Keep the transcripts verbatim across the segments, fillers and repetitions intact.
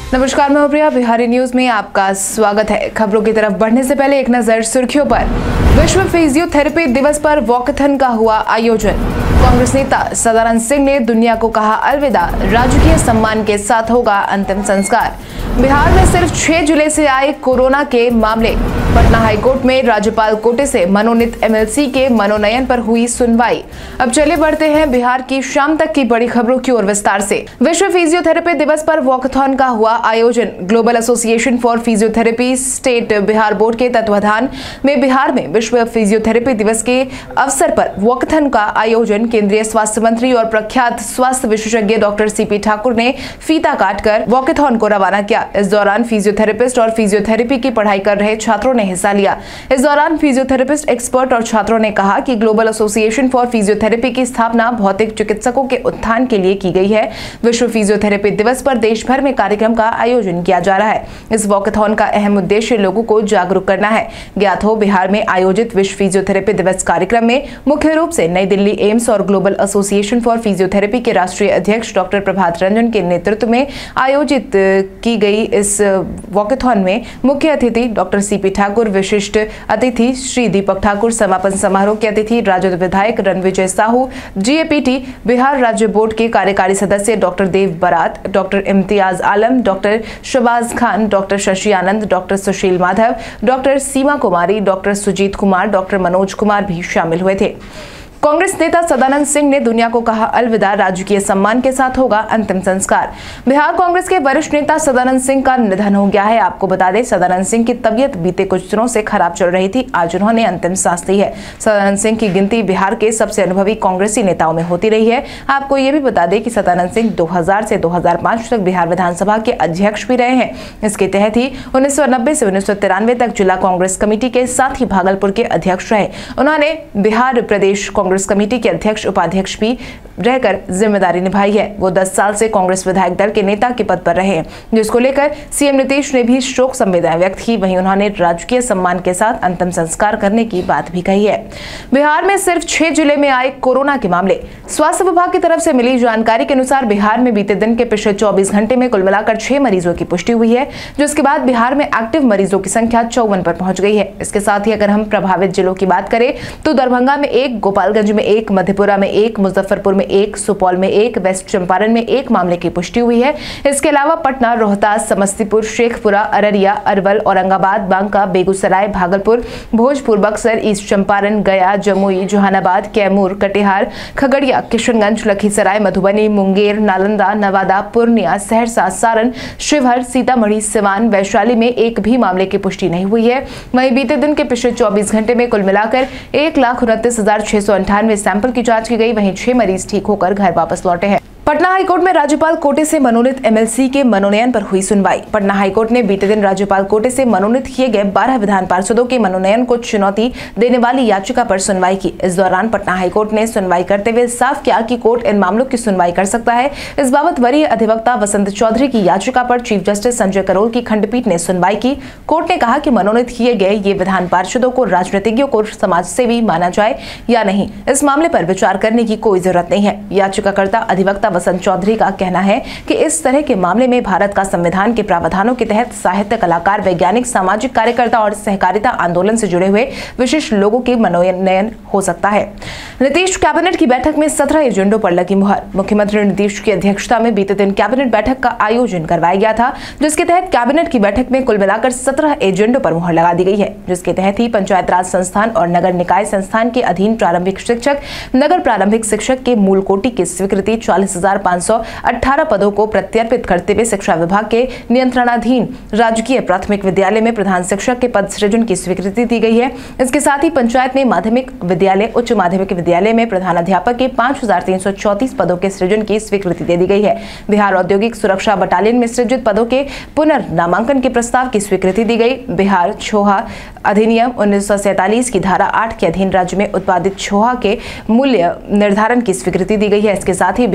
नमस्कार, मैं प्रिया। बिहारी न्यूज में आपका स्वागत है। खबरों की तरफ बढ़ने से पहले एक नजर सुर्खियों पर। विश्व फिजियोथेरेपी दिवस पर वॉकथन का हुआ आयोजन। कांग्रेस नेता सदानंद सिंह ने दुनिया को कहा अलविदा, राजकीय सम्मान के साथ होगा अंतिम संस्कार। बिहार में सिर्फ छह जिले से आए कोरोना के मामले। पटना हाईकोर्ट में राज्यपाल कोटे से मनोनीत एमएलसी के मनोनयन पर हुई सुनवाई। अब चले बढ़ते हैं बिहार की शाम तक की बड़ी खबरों की ओर विस्तार से। विश्व फिजियोथेरेपी दिवस पर वॉकथॉन का हुआ आयोजन। Global association for physiotherapy state Bihar board के तत्वाधान में बिहार में विश्व फिजियोथेरेपी दिवस के अवसर पर वॉकथन का आयोजन केंद्रीय स्वास्थ्य मंत्री और प्रख्यात स्वास्थ्य विशेषज्ञ डॉक्टर सीपी ठाकुर ने फीता काटकर वॉकथॉन को रवाना किया। इस दौरान फिजियोथेरेपिस्ट और फिजियोथेरेपी की पढ़ाई कर रहे छात्रों ने हिस्सा लिया। इस दौरान फिजियोथेरेपिस्ट एक्सपर्ट और छात्रों ने कहा कि ग्लोबल एसोसिएशन फॉर फिजियोथेरेपी की स्थापना भौतिक चिकित्सकों के उत्थान के लिए की गई है। विश्व फिजियोथेरेपी दिवस पर देश भर में कार्यक्रम का आयोजन किया जा रहा है। इस वॉकथॉन का अहम उद्देश्य लोगों को जागरूक करना है। ज्ञात हो, बिहार में आयोजित विश्व फिजियोथेरेपी दिवस कार्यक्रम में मुख्य रूप से नई दिल्ली एम्स और ग्लोबल एसोसिएशन फॉर फिजियोथेरेपी के राष्ट्रीय अध्यक्ष डॉक्टर प्रभात रंजन के नेतृत्व में आयोजित की गई इस वॉकथॉन में मुख्य अतिथि डॉक्टर सीपी ठाकुर, विशिष्ट अतिथि श्री दीपक ठाकुर, समापन समारोह के अतिथि राजद विधायक रणविजय साहू, जीएपीटी बिहार राज्य बोर्ड के कार्यकारी सदस्य doctor Dev Barat, doctor Imtiaz Alam, doctor Shahbaz Khan, doctor Shashi Anand, doctor Sushil Madhav, doctor Seema Kumari, doctor Sujeet Kumar, doctor Manoj Kumar भी शामिल हुए थे। कांग्रेस नेता सदानंद सिंह ने दुनिया को कहा अलविदा, राजकीय सम्मान के साथ होगा अंतिम संस्कार। बिहार कांग्रेस के वरिष्ठ नेता सदानंद सिंह का निधन हो गया है। आपको बता दें, सदानंद सिंह की तबीयत बीते कुछ दिनों से खराब चल रही थी। आज उन्होंने अंतिम सांस ली है। सदानंद सिंह की गिनती बिहार के सबसे अनुभवी कांग्रेसी नेताओं में होती रही है। आपको ये भी बता दें कि सदानंद सिंह दो हज़ार से दो हज़ार पाँच तक बिहार विधानसभा के अध्यक्ष भी रहे हैं। इसके तहत ही उन्नीस सौ नब्बे से उन्नीस सौ तिरानवे तक जिला कांग्रेस कमेटी के साथ ही भागलपुर के अध्यक्ष रहे। उन्होंने बिहार प्रदेश कांग्रेस कमेटी के अध्यक्ष उपाध्यक्ष भी रहकर जिम्मेदारी निभाई है। वो दस साल से कांग्रेस विधायक दल के नेता के पद पर रहे हैं, जिसको लेकर सीएम नीतीश ने भी शोक संवेदना व्यक्त की। वहीं उन्होंने राजकीय सम्मान के साथ अंतिम संस्कार करने की बात भी कही है। बिहार में सिर्फ छह जिले में आए कोरोना के मामले। स्वास्थ्य विभाग की तरफ से मिली जानकारी के अनुसार बिहार में बीते दिन के पिछले चौबीस घंटे में कुल मिलाकर छह मरीजों की पुष्टि हुई है, जिसके बाद बिहार में एक्टिव मरीजों की संख्या चौवन पर पहुंच गई है। इसके साथ ही अगर हम प्रभावित जिलों की बात करें तो दरभंगा में एक, गोपालगंज में एक, मधेपुरा में एक, मुजफ्फरपुर में एक, सुपौल में एक, वेस्ट चंपारण में एक मामले की पुष्टि हुई है। इसके अलावा पटना, रोहतास, समस्तीपुर, शेखपुरा, अररिया, अरवल, औरंगाबाद, बांका, बेगूसराय, भागलपुर, भोजपुर, बक्सर, ईस्ट चंपारण, गया, जमुई, जहानाबाद, कैमूर, कटिहार, खगड़िया, किशनगंज, लखीसराय, मधुबनी, मुंगेर, नालंदा, नवादा, पूर्णिया, सहरसा, सारण, शिवहर, सीतामढ़ी, सिवान, वैशाली में एक भी मामले की पुष्टि नहीं हुई है। वहीं बीते दिन के पिछले चौबीस घंटे में कुल मिलाकर एक लाख उनतीस हजार छह सौ अंठानवे सैंपल की जांच की गई। वहीं छह मरीज ठीक होकर घर वापस लौटे हैं। पटना हाईकोर्ट में राज्यपाल कोटे से मनोनीत एमएलसी के मनोनयन पर हुई सुनवाई। पटना हाईकोर्ट ने बीते दिन राज्यपाल कोटे से मनोनीत किए गए बारह विधान पार्षदों के मनोनयन को चुनौती देने वाली याचिका पर सुनवाई की। इस दौरान पटना हाईकोर्ट ने सुनवाई करते हुए साफ किया कि कोर्ट इन मामलों की सुनवाई कर सकता है। इस बाबत वरीय अधिवक्ता वसंत चौधरी की याचिका पर चीफ जस्टिस संजय करोल की खंडपीठ ने सुनवाई की। कोर्ट ने कहा कि मनोनीत किए गए ये विधान पार्षदों को राजनीतिज्ञों को समाजसेवी माना जाए या नहीं, इस मामले पर विचार करने की कोई जरूरत नहीं है। याचिकाकर्ता अधिवक्ता वसंत चौधरी का कहना है कि इस तरह के मामले में भारत का संविधान के प्रावधानों के तहत साहित्य, कलाकार, वैज्ञानिक, सामाजिक कार्यकर्ता और सहकारिता आंदोलन से जुड़े हुए विशिष्ट लोगों के मनोनयन हो सकता है। नीतीश कैबिनेट की बैठक में सत्रह एजेंडों पर लगी मुहर। मुख्यमंत्री नीतीश की अध्यक्षता में बीते दिन कैबिनेट बैठक का आयोजन करवाया गया था, जिसके तहत कैबिनेट की बैठक में कुल मिलाकर सत्रह एजेंडों पर मुहर लगा दी गई है, जिसके तहत ही पंचायत राज संस्थान और नगर निकाय संस्थान के अधीन प्रारंभिक शिक्षक, नगर प्रारंभिक शिक्षक के मूल कोटि की स्वीकृति, चालीस हजार पाँच सौ अठारह पदों को प्रत्यर्पित करते हुए शिक्षा विभाग के नियंत्रणाधीन राजकीय प्राथमिक विद्यालय में प्रधान शिक्षक के पद सृजन की स्वीकृति दी गई है। इसके साथ ही पंचायत में माध्यमिक विद्यालय, उच्च माध्यमिक विद्यालय में प्रधान अध्यापक के पांच हजार तीन सौ चौतीस पदों के सृजन की स्वीकृति दे दी गई है। बिहार औद्योगिक सुरक्षा बटालियन में सृजित पदों के पुनर्नामांकन के प्रस्ताव की स्वीकृति दी गई। बिहार छोहा अधिनियम उन्नीस सौ सैतालीस की धारा आठ के अधीन राज्य में उत्पादित छोहा के मूल्य निर्धारण की स्वीकृति दी गई है। इसके साथ ही बिहार में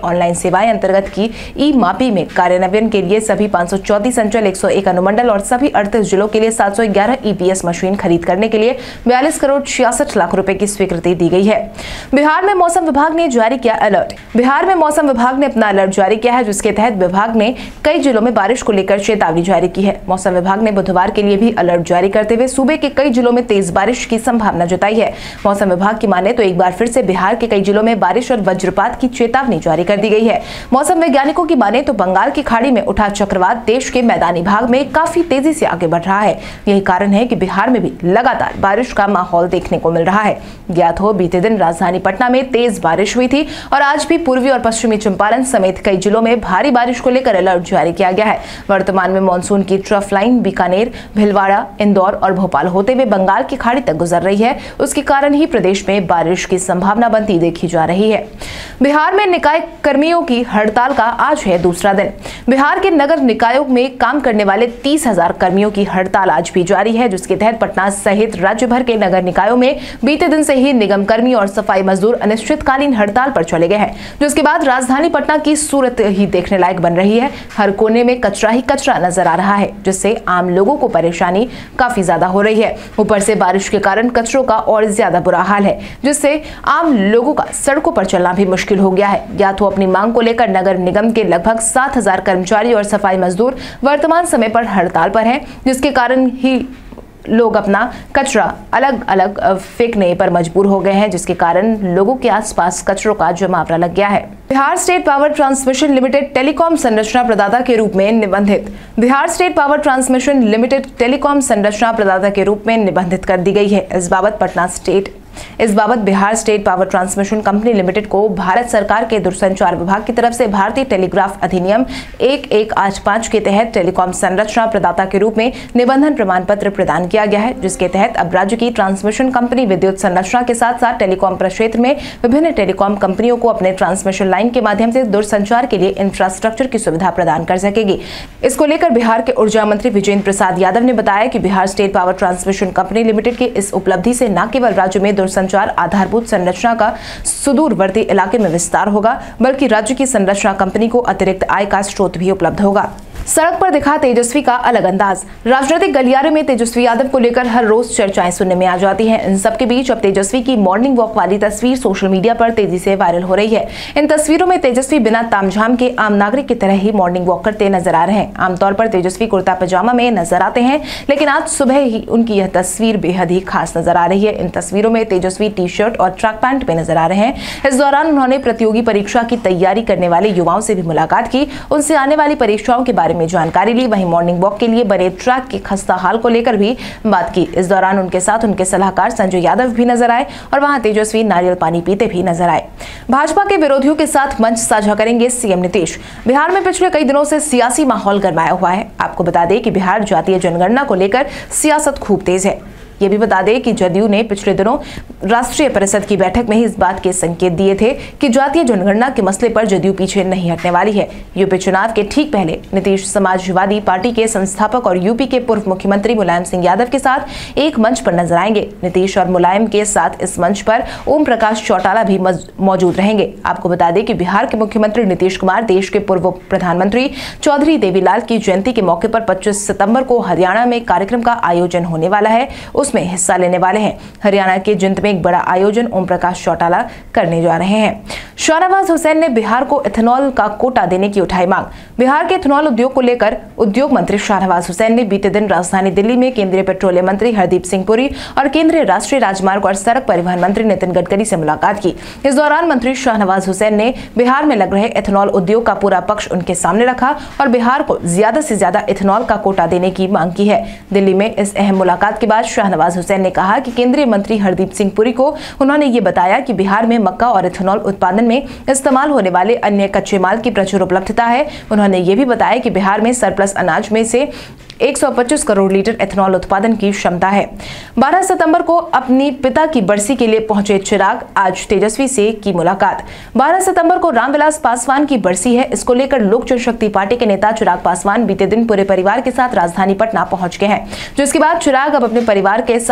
ऑनलाइन सेवाएं अंतर्गत की ई मापी में कार्यान्वयन के लिए सभी पाँच सौ चौंतीस अंचल, एक सौ एक अनुमंडल और सभी अड़तीस जिलों के लिए सात सौ ग्यारह ईपीएस मशीन खरीद करने के लिए बयालीस करोड़ छियासठ लाख रुपए की स्वीकृति दी गई है। बिहार में मौसम विभाग ने जारी किया अलर्ट। बिहार में मौसम विभाग ने अपना अलर्ट जारी किया है, जिसके तहत विभाग ने कई जिलों में बारिश को लेकर चेतावनी जारी की है। मौसम विभाग ने बुधवार के लिए भी अलर्ट जारी करते हुए सूबे के कई जिलों में तेज बारिश की संभावना जताई है। मौसम विभाग की माने तो एक बार फिर से बिहार के कई जिलों में बारिश और वज्रपात की चेतावनी जारी कर दी गई है। मौसम वैज्ञानिकों की माने तो बंगाल की खाड़ी में उठा चक्रवात देश के मैदानी भाग में काफी तेजी से आगे बढ़ रहा है। यही कारण है कि बिहार में भी लगातार बारिश का माहौल देखने को मिल रहा है। ज्ञात हो, बीते दिन राजधानी पटना में तेज बारिश हुई थी और आज भी पूर्वी और पश्चिमी चंपारण समेत कई जिलों में भारी बारिश को लेकर अलर्ट जारी किया गया है। वर्तमान में मानसून की ट्रफ लाइन बीकानेर, भीलवाड़ा, इंदौर और भोपाल होते हुए बंगाल की खाड़ी तक गुजर रही है। उसके कारण ही प्रदेश में बारिश की संभावना बनती देखी जा रही है। बिहार में निकाय कर्मियों की हड़ताल का आज है दूसरा दिन। बिहार के नगर निकायों में काम करने वाले तीस हजार कर्मियों की हड़ताल आज भी जारी है, जिसके तहत पटना सहित राज्य भर के नगर निकायों में बीते दिन से ही निगम कर्मी और सफाई मजदूर अनिश्चितकालीन हड़ताल पर चले गए हैं, जिसके बाद राजधानी पटना की सूरत ही देखने लायक बन रही है। हर कोने में कचरा ही कचरा नजर आ रहा है, जिससे आम लोगों को परेशानी काफी ज्यादा हो रही है। ऊपर से बारिश के कारण कचरों का और ज्यादा बुरा हाल है, जिससे आम लोगों का सड़कों पर चलना भी मुश्किल हो गया है। या तो अपनी मांग को लेकर नगर निगम के लगभग सात हजार कर्मचारी और सफाई मजदूर वर्तमान समय पर हड़ताल पर हैं, जिसके कारण ही लोग अपना कचरा अलग अलग फेंकने पर मजबूर हो गए हैं, जिसके कारण लोगों के आसपास कचरों का जमावड़ा लग गया है। Bihar state power transmission limited telecom संरचना प्रदाता के रूप में निबंधित Bihar state power transmission limited telecom संरचना प्रदाता के रूप में निबंधित कर दी गई है। इस बाबत पटना स्टेट इस बाबत Bihar state power transmission company limited को भारत सरकार के दूरसंचार विभाग की तरफ से भारतीय टेलीग्राफ अधिनियम एक एक आठ पाँच के तहत टेलीकॉम संरचना प्रदाता के रूप में निबंधन प्रमाण पत्र प्रदान किया गया है, जिसके तहत अब राज्य की ट्रांसमिशन कंपनी विद्युत संरचना के साथ साथ टेलीकॉम प्रक्षेत्र में विभिन्न टेलीकॉम कंपनियों को अपने ट्रांसमिशन लाइन के माध्यम से दूरसंचार के लिए इंफ्रास्ट्रक्चर की सुविधा प्रदान कर सकेगी। इसको लेकर बिहार के ऊर्जा मंत्री विजेंद्र प्रसाद यादव ने बताया कि Bihar state power transmission company limited की इस उपलब्धि से न केवल राज्य में संचार आधारभूत संरचना का सुदूरवर्ती इलाके में विस्तार होगा, बल्कि राज्य की संरचना कंपनी को अतिरिक्त आय का स्रोत भी उपलब्ध होगा। सड़क पर दिखा तेजस्वी का अलग अंदाज। राजनीतिक गलियारे में तेजस्वी यादव को लेकर हर रोज चर्चाएं सुनने में आ जाती हैं। इन सबके बीच अब तेजस्वी की मॉर्निंग वॉक वाली तस्वीर सोशल मीडिया पर तेजी से वायरल हो रही है। इन तस्वीरों में तेजस्वी बिना तामझाम के आम नागरिक की तरह ही मॉर्निंग वॉक करते नजर आ रहे हैं। आमतौर पर तेजस्वी कुर्ता पजामा में नजर आते हैं, लेकिन आज सुबह ही उनकी यह तस्वीर बेहद ही खास नजर आ रही है। इन तस्वीरों में तेजस्वी टी शर्ट और ट्रैक पैंट में नजर आ रहे हैं। इस दौरान उन्होंने प्रतियोगी परीक्षा की तैयारी करने वाले युवाओं से भी मुलाकात की, उनसे आने वाली परीक्षाओं के बारे में जानकारी ली। वहीं मॉर्निंग वॉक के लिए बने ट्रैक के खस्ता हाल को लेकर भी बात की। इस दौरान उनके साथ उनके सलाहकार संजय यादव भी नजर आए और वहां तेजस्वी नारियल पानी पीते भी नजर आए। भाजपा के विरोधियों के साथ मंच साझा करेंगे सीएम नीतीश। बिहार में पिछले कई दिनों से सियासी माहौल गरमाया हुआ है। आपको बता दें कि बिहार जातीय जनगणना को लेकर सियासत खूब तेज है। ये भी बता दें कि जदयू ने पिछले दिनों राष्ट्रीय परिषद की बैठक में ही इस बात के संकेत दिए थे कि जातीय जनगणना के मसले पर जदयू पीछे नहीं हटने वाली है। यूपी चुनाव के ठीक पहले नीतीश समाजवादी पार्टी के संस्थापक और यूपी के पूर्व मुख्यमंत्री मुलायम सिंह यादव के साथ एक मंच पर नजर आएंगे। नीतीश और मुलायम के साथ इस मंच पर ओम प्रकाश चौटाला भी मौजूद रहेंगे। आपको बता दें कि बिहार के मुख्यमंत्री नीतीश कुमार देश के पूर्व प्रधानमंत्री चौधरी देवीलाल की जयंती के मौके पर पच्चीस सितंबर को हरियाणा में कार्यक्रम का आयोजन होने वाला है, उसमें हिस्सा लेने वाले हैं। हरियाणा के जिंद में एक बड़ा आयोजन ओम प्रकाश चौटाला करने जा रहे हैं। शाहनवाज हुसैन ने बिहार को इथेनॉल का कोटा देने की उठाई मांग। बिहार के इथेनॉल उद्योग को लेकर उद्योग मंत्री शाहनवाज हुसैन ने बीते दिन राजधानी दिल्ली में केंद्रीय पेट्रोलियम मंत्री हरदीप सिंह पुरी और केंद्रीय राष्ट्रीय राजमार्ग और सड़क परिवहन मंत्री नितिन गडकरी से मुलाकात की। इस दौरान मंत्री शाहनवाज हुसैन ने बिहार में लग रहे इथेनॉल उद्योग का पूरा पक्ष उनके सामने रखा और बिहार को ज्यादा से ज्यादा इथेनॉल का कोटा देने की मांग की है। दिल्ली में इस अहम मुलाकात के बाद शाहनवाज हुसैन ने कहा कि केंद्रीय मंत्री हरदीप सिंह पुरी को उन्होंने ये बताया कि बिहार में मक्का और इथेनॉल उत्पादन में इस्तेमाल होने वाले अन्य कच्चे माल की प्रचुर उपलब्धता है। उन्होंने ये भी बताया कि बिहार में सरप्लस अनाज में से एक सौ पच्चीस करोड़ लीटर इथेनॉल उत्पादन की क्षमता है। बारह सितंबर को अपनी पिता की बरसी के लिए पहुंचे चिराग, आज तेजस्वी से की मुलाकात। बारह सितंबर को रामविलास पासवान की बरसी है। इसको लेकर लोक जनशक्ति पार्टी के नेता चिराग पासवान बीते दिन पूरे परिवार के साथ राजधानी पटना पहुंच गए हैं, जिसके बाद चिराग अब अपने परिवार के साथ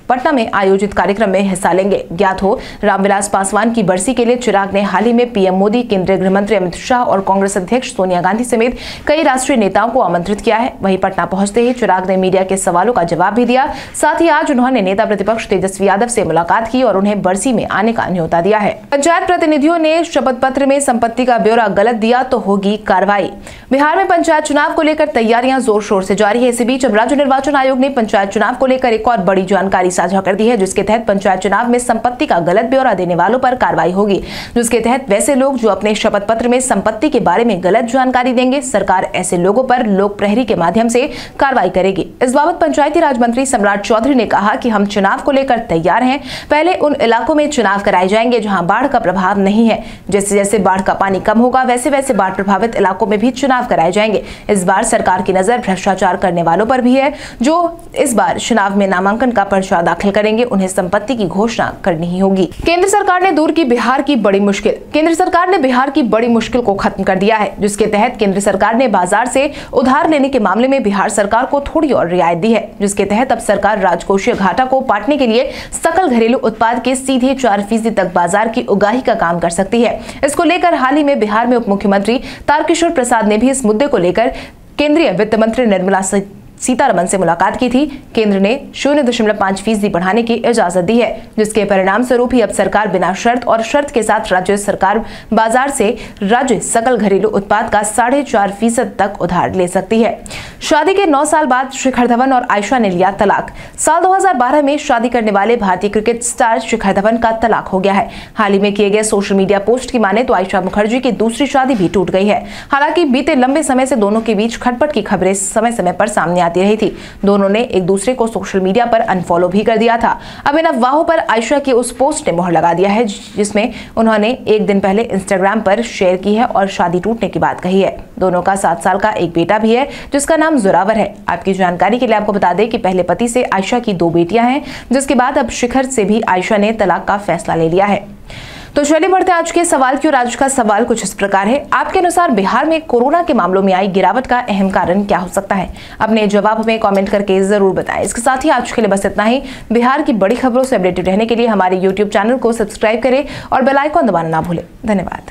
पटना में आयोजित कार्यक्रम में हिस्सा लेंगे। ज्ञात हो, रामविलास पासवान की बरसी के लिए चिराग ने हाल ही में पीएम मोदी, केंद्रीय गृह मंत्री अमित शाह और कांग्रेस अध्यक्ष सोनिया गांधी समेत कई राष्ट्रीय नेताओं को आमंत्रित किया है। वहीं पटना पहुंचते ही चिराग ने मीडिया के सवालों का जवाब भी दिया। साथ ही आज उन्होंने नेता प्रतिपक्ष तेजस्वी यादव से मुलाकात की और उन्हें बरसी में आने का न्योता दिया है। पंचायत प्रतिनिधियों ने शपथ पत्र में संपत्ति का ब्यौरा गलत दिया तो होगी कार्रवाई। बिहार में पंचायत चुनाव को लेकर तैयारियां जोर शोर से जारी है। इसी बीच अब राज्य निर्वाचन आयोग ने पंचायत चुनाव को लेकर एक और बड़ी जानकारी साझा कर दी है, जिसके तहत पंचायत चुनाव में संपत्ति का गलत ब्यौरा देने वालों पर कार्रवाई होगी। जिसके तहत वैसे लोग जो अपने शपथ पत्र में संपत्ति के बारे में गलत जानकारी देंगे, सरकार ऐसे लोगों पर लोक प्रहरी के माध्यम से कार्रवाई करेगी। इस बाबत पंचायती राज मंत्री सम्राट चौधरी ने कहा कि हम चुनाव को लेकर तैयार हैं। पहले उन इलाकों में चुनाव कराए जाएंगे जहां बाढ़ का प्रभाव नहीं है। जैसे जैसे बाढ़ का पानी कम होगा, वैसे वैसे बाढ़ प्रभावित इलाकों में भी चुनाव कराए जाएंगे। इस बार सरकार की नजर भ्रष्टाचार करने वालों पर भी है, जो इस बार चुनाव में नामांकन का पर्चा दाखिल करेंगे, उन्हें संपत्ति की घोषणा करनी ही होगी। केंद्र सरकार ने दूर की बिहार की बड़ी मुश्किल। केंद्र सरकार ने बिहार की बड़ी मुश्किल को खत्म कर दिया है, जिसके तहत केंद्र सरकार ने बाजार से उधार लेने के मामले में बिहार सरकार को थोड़ी और रियायत दी है। जिसके तहत अब सरकार राजकोषीय घाटा को पाटने के लिए सकल घरेलू उत्पाद के सीधे चार फीसदी तक बाजार की उगाही का काम कर सकती है। इसको लेकर हाल ही में बिहार में उप मुख्यमंत्री तारकिशोर प्रसाद ने भी इस मुद्दे को लेकर केंद्रीय वित्त मंत्री निर्मला सीतारमन से मुलाकात की थी। केंद्र ने शून्य दशमलव पांच फीसदी बढ़ाने की इजाजत दी है, जिसके परिणाम स्वरूप ही अब सरकार बिना शर्त और शर्त के साथ राज्य सरकार बाजार से राज्य सकल घरेलू उत्पाद का साढ़े चार फीसद तक उधार ले सकती है। शादी के नौ साल बाद शिखर धवन और आयशा ने लिया तलाक। साल दो हजार बारह में शादी करने वाले भारतीय क्रिकेट स्टार शिखर धवन का तलाक हो गया है। हाल ही में किए गए सोशल मीडिया पोस्ट की माने तो आयशा मुखर्जी की दूसरी शादी भी टूट गई है। हालांकि बीते लंबे समय से दोनों के बीच खटपट की खबरें समय समय पर सामने आती रही थी। दोनों ने एक दूसरे को सोशल मीडिया पर अनफॉलो भी कर दिया था। अब इन अफवाहों पर आयशा की उस पोस्ट ने मोहर लगा दिया है, जिसमें उन्होंने एक दिन पहले इंस्टाग्राम पर शेयर की है और शादी टूटने की बात कही है। दोनों का सात साल का एक बेटा भी है, जिसका नाम जोरावर है। आपकी जानकारी के लिए आपको बता दें कि पहले पति से आयशा की दो बेटियां हैं, जिसके बाद अब शिखर से भी आयशा ने तलाक का फैसला ले लिया है। तो चलिए बढ़ते हैं आज के सवाल की ओर। आज का सवाल कुछ इस प्रकार है, आपके अनुसार बिहार में कोरोना के मामलों में आई गिरावट का अहम कारण क्या हो सकता है? अपने जवाब हमें कमेंट करके जरूर बताएं। इसके साथ ही आज के लिए बस इतना ही। बिहार की बड़ी खबरों से अपडेटेड रहने के लिए हमारे यूट्यूब चैनल को सब्सक्राइब करें और बेल आइकन दबाना ना भूलें। धन्यवाद।